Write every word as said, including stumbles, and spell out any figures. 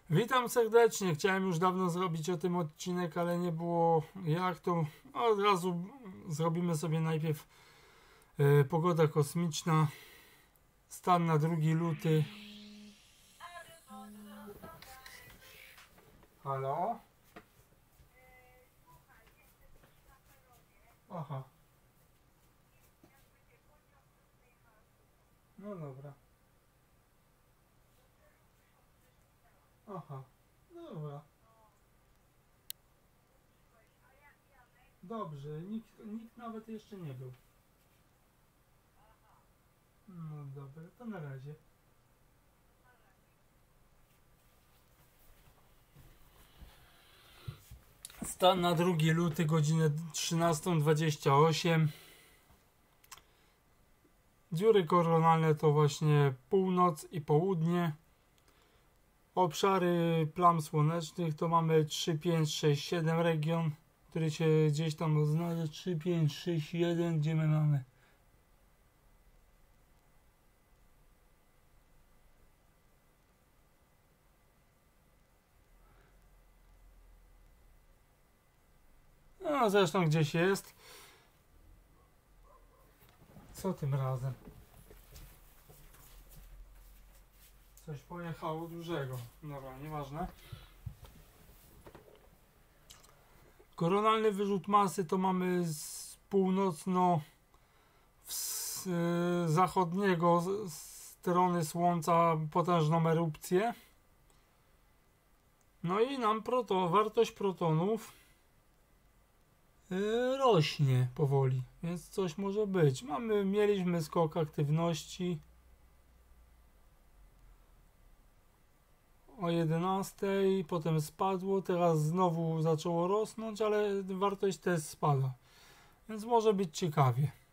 Witam serdecznie. Chciałem już dawno zrobić o tym odcinek, ale nie było jak, to od razu zrobimy sobie najpierw e, pogoda kosmiczna, stan na drugi luty. Halo? Aha. No dobra. Aha. Dobra. Dobrze. Nikt, nikt nawet jeszcze nie był. No dobra, to na razie. Stan na drugi luty, godzinę trzynastą dwadzieścia osiem. Dziury koronalne to właśnie północ i południe. Obszary plam słonecznych to mamy trzy, pięć, sześć, siedem region, który się gdzieś tam oznacza. Trzy, pięć, sześć, jeden, gdzie my mamy? No zresztą gdzieś jest. Co tym razem? Coś pojechało dużego. Dobra, nieważne. Koronalny wyrzut masy to mamy z północno z, yy, zachodniego z, strony Słońca potężną erupcję. No i nam proton, wartość protonów yy, rośnie powoli, więc coś może być. Mamy, mieliśmy skok aktywności o jedenastej, potem spadło, teraz znowu zaczęło rosnąć, ale wartość też spada, więc może być ciekawie.